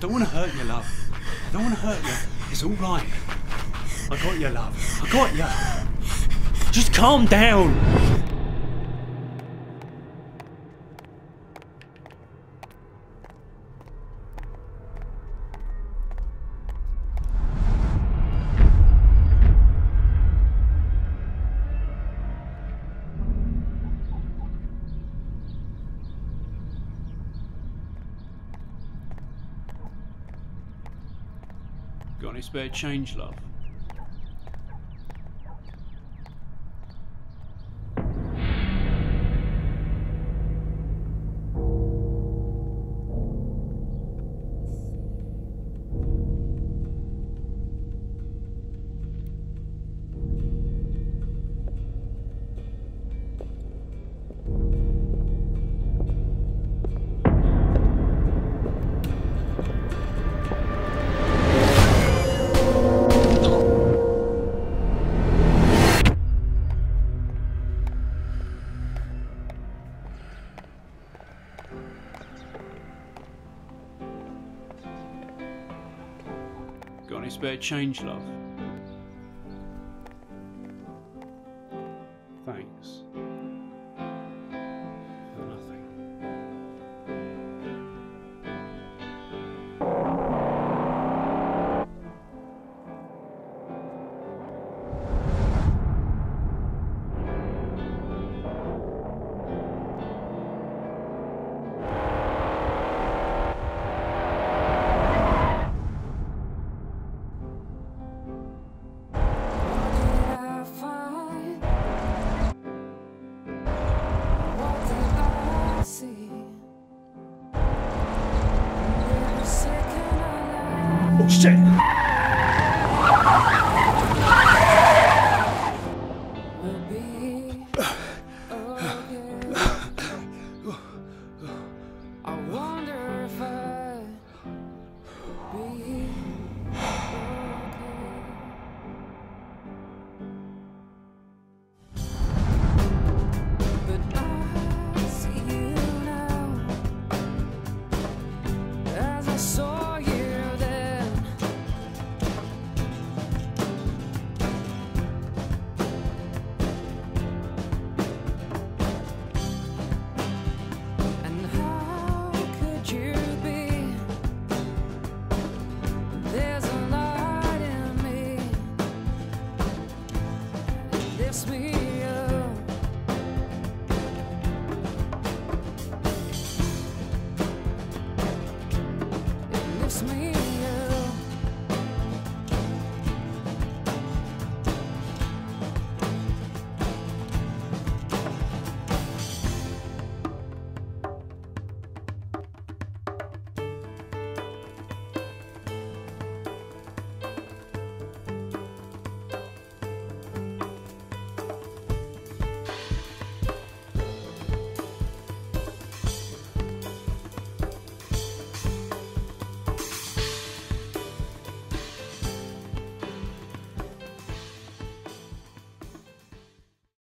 don't want to hurt you, love. I don't want to hurt you. It's all right. I got you, love. I got you. Just calm down. Got any spare change, love? Got any spare change, love? Thanks. For nothing. Oh shit! I wonder if I'd be okay. But I see you now as I saw you. Me